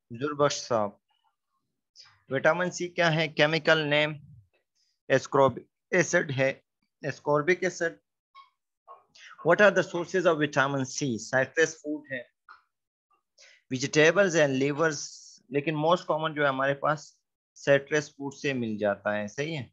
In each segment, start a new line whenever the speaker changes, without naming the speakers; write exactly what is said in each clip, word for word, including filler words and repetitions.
जुरबख्श साहब, vitamin C क्या है? केमिकल नेम एस्कॉर्बिक एसिड है। Ascorbic acid. What are the sources of vitamin C? Citrus food है, vegetables and livers, लेकिन most common जो है हमारे पास साइट्रस फूड से मिल जाता है। सही है।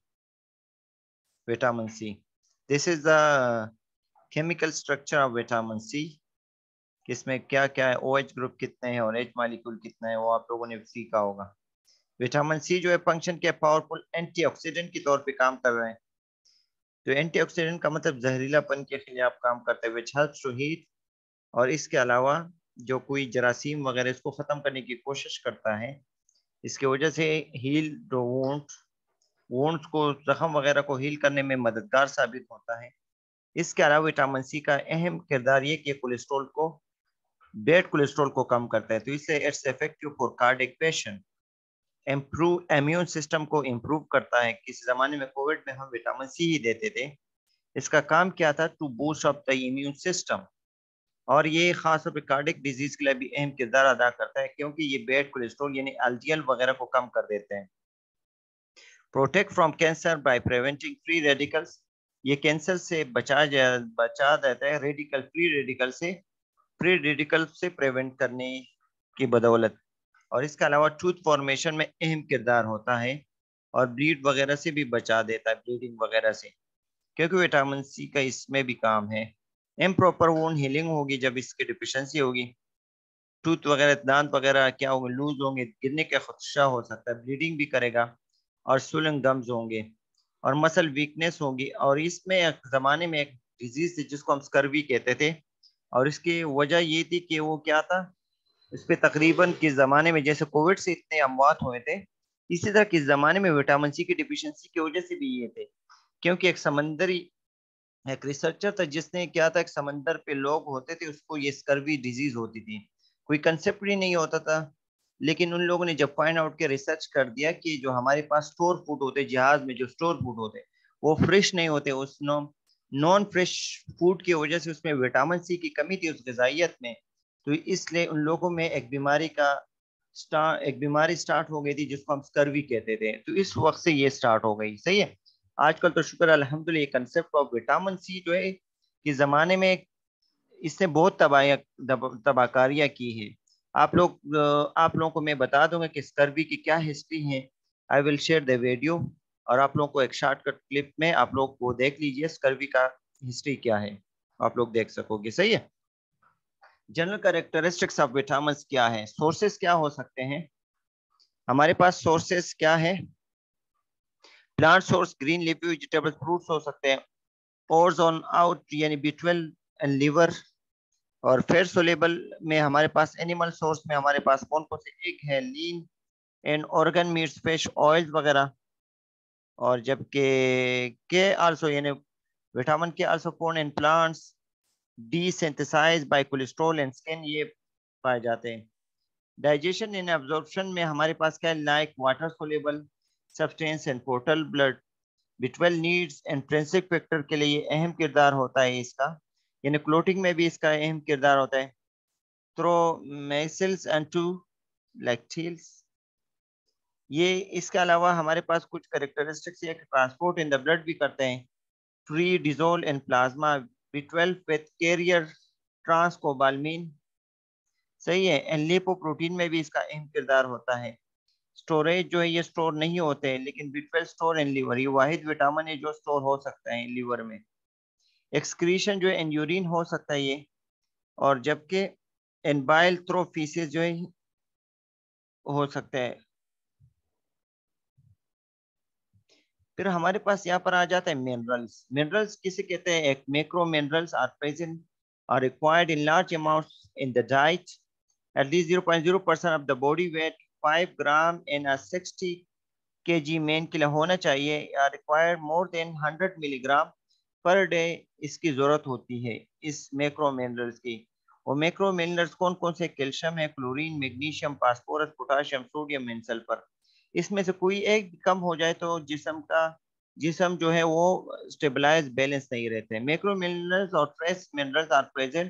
Vitamin C, this is the chemical structure of vitamin C. किसमें क्या क्या है, ओ एच ग्रुप कितने हैं और एच मालिक्यूल कितना है, वो आप लोगों ने सीखा होगा। विटामिन सी जो है फंक्शन के पावरफुल एंटीऑक्सीडेंट के तौर पे काम कर रहे हैं। तो एंटीऑक्सीडेंट का मतलब जहरीलापन के खिलाफ काम करता है, विच हेल्प्स टू हीट। और इसके अलावा जो कोई जरासीम वगैरह इसको खत्म करने की कोशिश करता है, इसकी वजह से हील वुंड वुंड्स को, जख्म वगैरह को हील करने में मददगार साबित होता है। इसके अलावा विटामिन सी का अहम किरदार ये कि कोलेस्ट्रॉल को, बैड कोलेस्ट्रॉल को कम करता है, तो इसलिए it's effective for cardiac patient. Improve immune system को इम्प्रूव करता है। किसी जमाने में कोविड में हम विटामिन सी ही देते थे। इसका काम क्या था? To boost up the immune system. और ये खास तौर पर कार्डियक डिजीज के लिए भी अहम किरदार अदा करता है, क्योंकि ये बैड कोलेस्ट्रॉल यानी एलडीएल वगैरह को कम कर देते हैं। Protect from cancer by preventing free radicals, ये कैंसर से बचा जा बचा देता है रेडिकल, फ्री रेडिकल से, फ्री रेडिकल से प्रिवेंट करने की बदौलत। और इसके अलावा टूथ फॉर्मेशन में अहम किरदार होता है और ब्लीड वगैरह से भी बचा देता है, ब्लीडिंग वगैरह से, क्योंकि विटामिन सी का इसमें भी काम है। इम्प्रॉपर वोन हीलिंग होगी जब इसकी डिफिशियंसी होगी। टूथ वगैरह, दांत वगैरह क्या होंगे? लूज होंगे, गिरने का खदशा हो सकता है, ब्लीडिंग भी करेगा, और swollen गम्स होंगे, और मसल वीकनेस होगी। और इसमें एक जमाने में एक डिजीज थी जिसको हम स्कर्वी कहते थे, और इसकी वजह ये थी कि वो क्या था, इस पे तकरीबन किस जमाने में, जैसे कोविड से इतने अमवात हुए थे, इसी तरह किस जमाने में विटामिन सी की डिफिशियंसी की वजह से भी ये थे। क्योंकि एक समंदरी एक रिसर्चर था जिसने क्या था, एक समंदर पे लोग होते थे, उसको ये स्कर्वी डिजीज होती थी, कोई कंसेप्ट ही नहीं होता था। लेकिन उन लोगों ने जब फाइंड आउट के रिसर्च कर दिया कि जो हमारे पास स्टोर फूड होते, जहाज में जो स्टोर फूड होते, वो फ्रेश नहीं होते, उस नॉन फ्रेश फूड की वजह से उसमें विटामिन सी की कमी थी उस गजाइत में। तो इसलिए उन लोगों में एक बीमारी का स्टार्ट एक बीमारी स्टार्ट हो गई थी जिसको हम स्कर्वी कहते थे। तो इस वक्त से ये स्टार्ट हो गई। सही है। आजकल तो शुक्र अल्हम्दुलिल्लाह कंसेप्ट ऑफ विटामिन सी जो है कि जमाने में इसने बहुत तबाह तबाहकारियां की है। आप लोग आप लोगों को मैं बता दूंगा कि स्कर्वी की क्या हिस्ट्री है। I will share the video, और आप लोगों को एक शॉर्टकट क्लिप में आप लोग वो देख लीजिए स्कर्वी का हिस्ट्री क्या है, आप लोग देख सकोगे। सही है। जनरल कैरेक्टरिस्टिक्स ऑफ विटामिन क्या है? सोर्सेस क्या हो सकते हैं हमारे पास? सोर्सेस क्या है? Plant source, green leafy vegetables, fruits हो सकते हैं। ओर्स ऑन आउट यानी बी ट्वेल्व एंड लिवर। और फेट सोलेबल में हमारे पास एनिमल सोर्स में हमारे पास कौन कौन से एग है? Lean and organ meats, fish oils वगैरह। और जबकि के आल्सो यानी vitamin K also found in plants, D synthesised by cholesterol and skin, ये पाए जाते हैं। डाइजेशन एंड एब्जॉर्प्शन में हमारे पास क्या है? Like water soluble substance and portal blood. B twelve needs intrinsic factor के लिए ये अहम किरदार होता है इसका, यानी क्लोटिंग में भी इसका अहम किरदार होता है। थ्रोमेसिल्स एंड टू लैक्टिल्स। ये इसके अलावा हमारे पास कुछ कैरेक्टरिस्टिक्स है, ट्रांसपोर्ट इन द ब्लड भी करते हैं। Free dissolve in plasma, B twelve with carrier transcobalamin. सही है। एंड लिपोप्रोटीन में भी इसका अहम किरदार होता है। स्टोरेज जो है ये स्टोर नहीं होते हैं, लेकिन B twelve store in liver, ये वाहिद विटामिन है जो स्टोर हो सकता है लीवर में। एक्सक्रीशन जो है इन यूरिन हो सकता है ये। और जबकि इन बाइल थ्रो फीसेस जो है हो सकता है। फिर हमारे पास यहाँ पर आ जाता है मिनरल्स। मिनरल्स किसे कहते हैं? एक macro minerals are present are required in large amounts in the diet. At least zero point zero percent of the body weight, five gram in a sixty K G man के लिए होना चाहिए, या required more than hundred milligram per day इसकी जरूरत होती है इस मैक्रो मिनरल्स की। और मैक्रो मिनरल्स कौन कौन से? कैल्शियम है, chlorine, magnesium, phosphorus, potassium, sodium and sulphur. इसमें से कोई एक कम हो जाए तो जिसम का जिसम जो है वो स्टेबलाइज बैलेंस नहीं रहते। मैक्रो मिनरल्स और trace minerals are present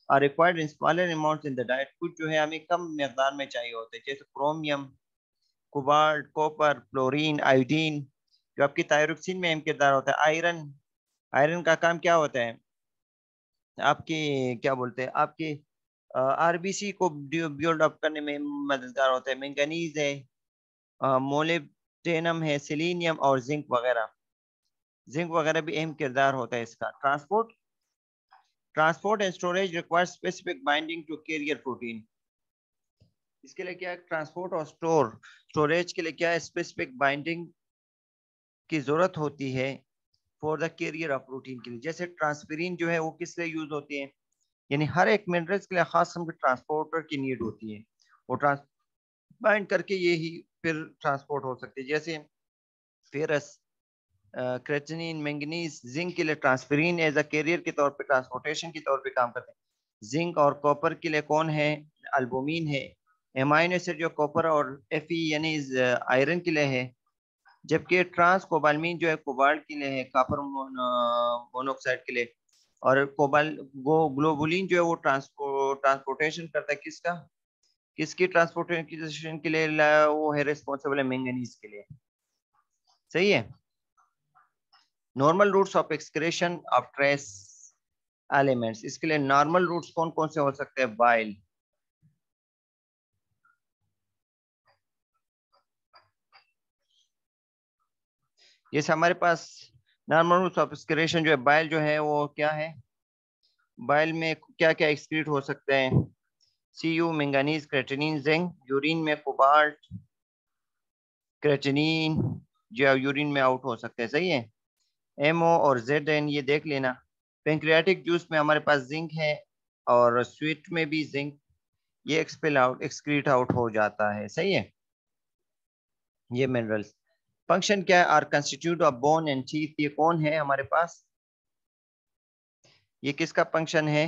are required in smaller amounts in the diet, कुछ जो है हमें कम मकदार में चाहिए होते हैं, जैसे chromium, cobalt, copper, fluorine, iodine, जो आपकी थायरोक्सिन में अहम किरदार होता है। आयरन, आयरन का काम क्या होता है, आपकी क्या बोलते हैं, आपकी आरबीसी को बिल्ड अप करने में मददगार होता है। मैंगनीज है, मोलिब्डेनम है, सेलेनियम और जिंक वगैरह, जिंक वगैरह भी अहम किरदार होता है इसका। Transport, transport and storage require specific binding to carrier protein, इसके लिए क्या है, ट्रांसपोर्ट और स्टोर स्टोरेज के लिए क्या है, स्पेसिफिक बाइंडिंग की जरूरत होती है for the carrier of protein के लिए। जैसे ट्रांसफेरिन जो है वो किस लिए यूज होती है, यानी हर एक मिनरल्स के लिए खास किस्म के ट्रांसपोर्टर की नीड होती है, वो ट्रांस बाइंड करके ये ही फिर ट्रांसपोर्ट हो सकती है। जैसे फेरस, क्रेटिनिन, मैंगनीज, जिंक के लिए ट्रांसफेरिन एज अ कैरियर के तौर पे, ट्रांसपोर्टेशन के तौर पे काम करते हैं। जिंक और कॉपर के लिए कौन है, अल्बुमिन है। एमाइनो एसिड जो कॉपर और एफ यानी आयरन के लिए है, जबकि ट्रांस कोबालमिन जो है कोबाल्ट के लिए है, कॉपर मोनोऑक्साइड के लिए। और कोबाल गो ग्लोबुलिन जो है वो ट्रांसपो ट्रांसपोर्टेशन करता है, किसका, किसकी ट्रांसपोर्टेशन के लिए, वो है रिस्पॉन्सिबल है मैंगनीज के लिए। सही है। Normal routes of excretion of trace elements, इसके लिए नॉर्मल रूट्स कौन कौन से हो सकते हैं, बाइल, जैसे हमारे पास नॉर्मल रूट्स ऑफ एक्सक्रेशन जो है, बाइल जो है वो क्या है, बाइल में क्या क्या एक्सक्रीट हो सकते हैं, C U, manganese, creatinine, zinc. Urine में कोबाल्ट, क्रेटिनिन जो यूरिन में आउट हो सकते हैं। सही है। एमओ और जेड एन ये देख लेना। पेंक्रियाटिक जूस में हमारे पास जिंक है और स्वीट में भी जिंक, ये एक्सपेल आउट एक्सक्रीट आउट हो जाता है। सही है। ये मिनरल्स फंक्शन क्या है, are constitute of bone and teeth, ये कौन है हमारे पास, ये किसका फंक्शन है,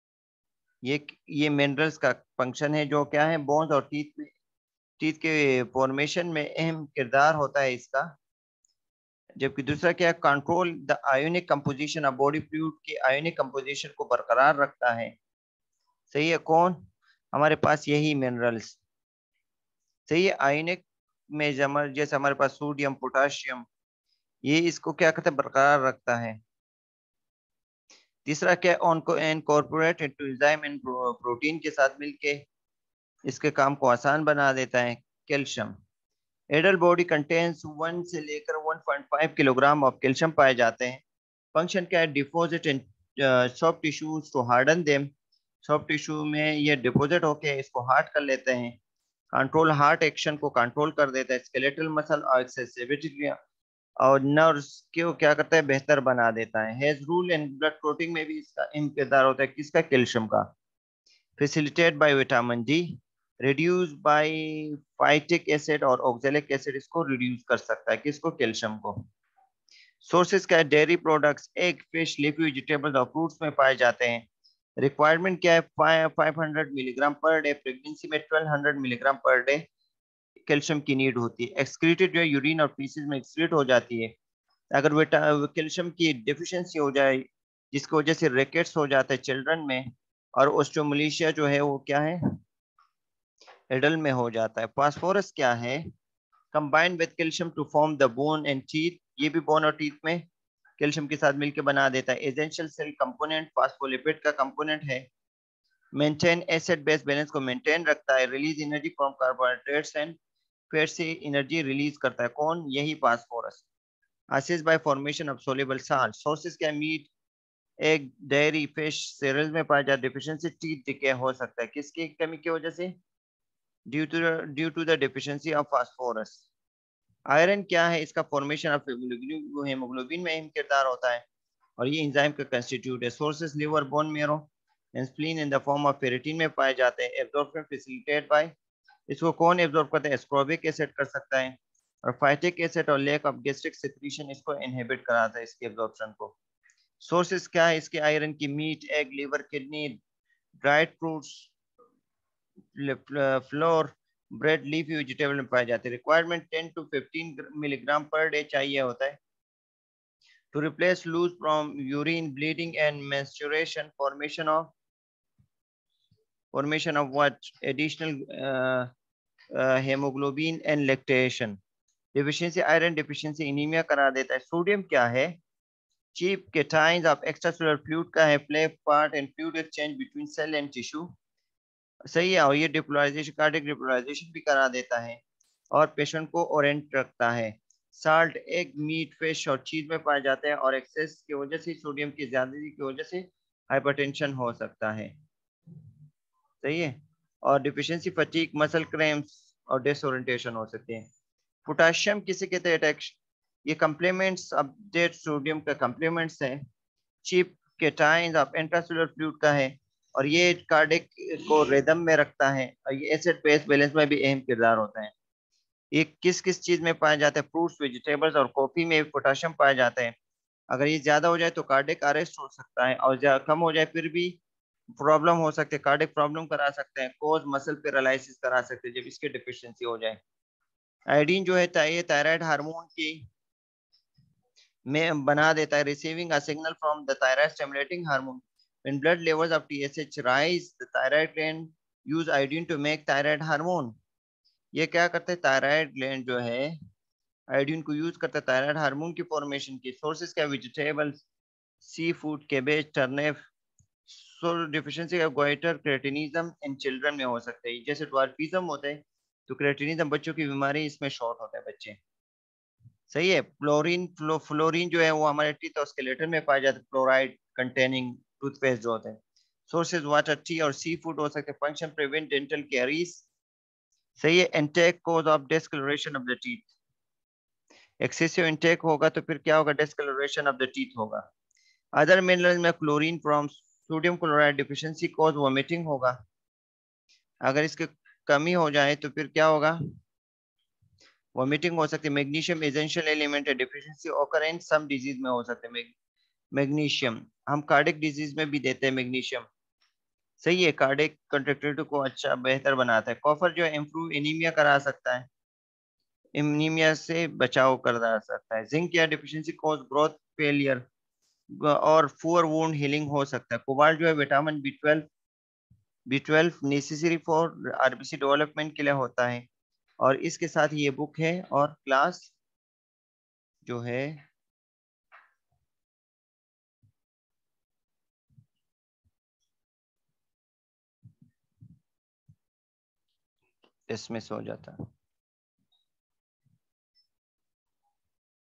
ये ये मिनरल्स का फंक्शन है, जो क्या है, बोन्स और टीथ में, टीथ के फॉर्मेशन में अहम किरदार होता है इसका। जबकि दूसरा क्या है, control the ionic composition of body fluid के आयोनिक कंपोजिशन को बरकरार रखता है। सही है। कौन, हमारे पास यही मिनरल्स। सही है। आयोनिक में जमा, जैसे हमारे पास सोडियम, पोटाशियम, ये इसको क्या कहते हैं, बरकरार रखता है। तीसरा क्या, उनको incorporate into enzyme and protein के साथ मिलके इसके काम को आसान बना देता है। Calcium, adult body contains one से लेकर one point five kilogram of calcium पाए जाते हैं। फंक्शन क्या है, deposit in soft tissues to harden them, soft tissue में ये डिपोजिट होके इसको हार्ड कर लेते हैं। कंट्रोल हार्ट एक्शन को कंट्रोल कर देता है। स्केलेटल मसल और एक्सेसिबिलिटी और नर्व्स को क्या करता है, बेहतर बना देता है। Has role and blood clotting में भी इसका अहम किरदार होता है, किसका, कैल्शियम का। Facilitate by vitamin D, reduce by phytic acid और ऑक्जेलिक एसिड, इसको रिड्यूस कर सकता है, किसको, कैल्शियम को। सोर्सेज क्या है, dairy products, egg, fish, leafy vegetables और फ्रूट्स में पाए जाते हैं। रिक्वायरमेंट क्या है, five hundred milligram per day, pregnancy में twelve hundred milligram per day calcium की नीड होती है। एक्सक्रीटेड जो है यूरिन और फीसिस में एक्सक्रीट हो जाती है। अगर कैल्शियम की डिफिशियंसी हो जाए, जिसकी वजह से रिकेट्स हो जाता है चिल्ड्रन में, और ओस्टियोमलेशिया जो है वो क्या है, एडल्ट में हो जाता है। फास्फोरस क्या है, combined with calcium to form the bone and teeth, ये भी बोन और टीथ में कैल्शियम के साथ मिलकर बना देता है। एसेंशियल सेल कंपोनेंट, फास्फोलिपिड का कंपोनेंट है। मेंटेन एसिड बेस बैलेंस को मेंटेन रखता है। Release energy from carbohydrates and fat से एनर्जी रिलीज करता है, कौन, यही phosphorus. Assist by formation of soluble salt. Sources क्या, meat, egg, dairy, fish, cereals में पाया जाता है। डिफिशियंसी टीथ डिके हो सकता है, किसकी कमी की वजह से, due to due to the deficiency of phosphorus. Iron क्या है, इसका फॉर्मेशन ऑफ हेमोग्लोबिन, हेमोग्लोबिन में अहम किरदार होता है और ये एंजाइम का कंस्टिट्यूट है। Sources liver, bone marrow and spleen in the form of ferritin में पाए जाते हैं। एब्जॉर्प्शन फैसिलिटेट बाय, इसको कौन एब्जॉर्ब करता है, एस्कॉर्बिक एसिड कर सकता है। और फाइटिक एसिड और लेक ऑफ गैस्ट्रिक सेक्रीशन इसको इनहिबिट कराता है, इसके एब्जॉर्प्शन को। सोर्सेज क्या है इसके, आयरन की, meat, egg, liver, kidney, dried fruits, flour, bread, leafy vegetable में पाए जाते हैं। Requirement ten to fifteen milligram per day चाहिए होता है to replace lose from urine, bleeding and menstruation, formation of formation of what additional haemoglobin and lactation. Deficiency iron deficiency anaemia करा देता है। सोडियम क्या है? Chief cations of extracellular fluid का है, play part in fluid exchange between cell and tissue. सही है। और ये डिपोलराइजेशन, कार्डियक डिपोलराइजेशन भी करा देता है और पेशेंट को ओरिएंट रखता है। साल्ट एग, मीट, फिश और चीज में पाए जाते हैं और एक्सेस की वजह से, सोडियम की ज्यादती की वजह से हाइपरटेंशन हो सकता है। सही है। और डिफिशियंसी फटीग, मसल क्रैम्प्स और डिसओरिएंटेशन हो सकते हैं। पोटाशियम किसे कहते हैं? अटैक्स, ये कंप्लीमेंट्स अपडेट सोडियम का कंप्लीमेंट्स है। Chief cations of intracellular fluid का है और ये कार्डिक को रिदम में रखता है और ये एसिड बेस बैलेंस में भी अहम किरदार होता है। ये किस किस चीज में पाया जाता है? फ्रूट्स, वेजिटेबल्स और कॉफी में पोटाशियम पाया जाता है। अगर ये ज्यादा हो जाए तो कार्डिक अरेस्ट हो सकता है और ज्यादा कम हो जाए फिर भी प्रॉब्लम हो सकती है, कार्डिक प्रॉब्लम करा सकते हैं, कोज मसल पैरालिसिस करा सकते हैं जब इसकी डिफिशियंसी हो जाए। आयोडीन जो है ये थायराइड हार्मोन की में बना देता है, receiving a signal from the thyroid stimulating hormone. When blood levels of T S H rise, the thyroid gland use iodine to make thyroid hormone। ये क्या करते हैं? थायराइड ग्लैंड जो है आयोडीन को यूज करता है थायराइड हार्मोन की फॉर्मेशन की। सोर्सेज क्या? Vegetables, sea food, cabbage, turnip. So deficiency of goitre cretinism in children में हो सकता है। जैसे ड्वार्फिज्म होता है तो क्रेटिनिज्म बच्चों की बीमारी, इसमें शॉर्ट होता है बच्चे। सही है। फ्लोरीन, फ्लो, फ्लोरीन जो है वो हमारे टीथ और स्केलेटन में पाया जाता है। फ्लोराइड कंटेनिंग टूथपेस्ट जो होते हैं। सोर्सेज वाटर, टी और सी फूड हो सकते हैं। Function prevent dental caries. सही है। Intake cause of discolouration of the teeth. Excessive intake होगा तो फिर क्या होगा? डिस्कलरेशन ऑफ द टीथ होगा। अदर मिनरल्स में chlorine from sodium chloride deficiency cause vomiting होगा। अगर इसकी कमी हो जाए तो फिर क्या होगा? वोमिटिंग हो सकती है। मैग्नीशियम एसेंशियल एलिमेंट है, deficiency occur in some disease में हो सकते हैं। मैग्नीशियम हम कार्डिक डिजीज में भी देते हैं मैग्नीशियम। सही है। कार्डिक कंट्रैक्टिलिटी को अच्छा बेहतर बनाता है। कॉपर जो है इम्प्रूव एनीमिया करा सकता है, एनीमिया से बचाव करा सकता है। जिंक या डिफिशियंसी कॉज ग्रोथ फेलियर और पुअर वुंड हीलिंग हो सकता है। कोबाल्ट जो है vitamin B twelve, B twelve necessary for RBC development के लिए होता है। और इसके साथ ये बुक है और क्लास जो है डिसमिस हो जाता है।